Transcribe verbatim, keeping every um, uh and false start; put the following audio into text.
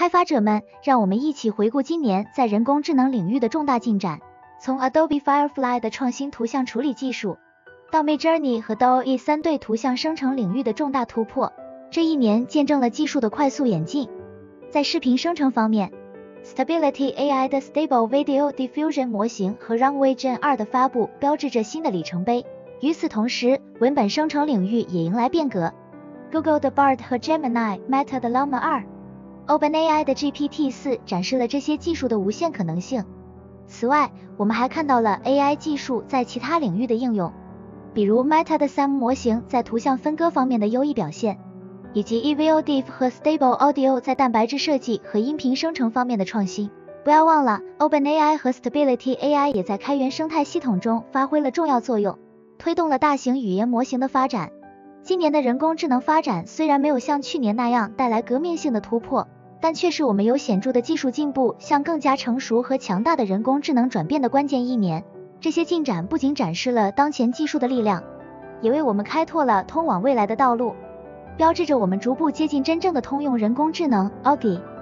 开发者们，让我们一起回顾今年在人工智能领域的重大进展。从 Adobe Firefly 的创新图像处理技术，到 Midjourney 和 D A L L-E 三对图像生成领域的重大突破，这一年见证了技术的快速演进。在视频生成方面， Stability A I 的 Stable Video Diffusion 模型和 Runway Gen 二的发布标志着新的里程碑。与此同时，文本生成领域也迎来变革。Google 的 Bard 和 Gemini、Meta 的 Llama 二、OpenAI 的 G P T 四 展示了这些技术的无限可能性。此外，我们还看到了 A I 技术在其他领域的应用，比如 Meta 的 Sam 模型在图像分割方面的优异表现，以及 EvoDiff 和 Stable Audio 在蛋白质设计和音频生成方面的创新。不要忘了 ，OpenAI 和 Stability A I 也在开源生态系统中发挥了重要作用，推动了大型语言模型的发展。今年的人工智能发展虽然没有像去年那样带来革命性的突破，但却是我们有显著的技术进步向更加成熟和强大的人工智能转变的关键一年。这些进展不仅展示了当前技术的力量，也为我们开拓了通往未来的道路，标志着我们逐步接近真正的通用人工智能 A G I。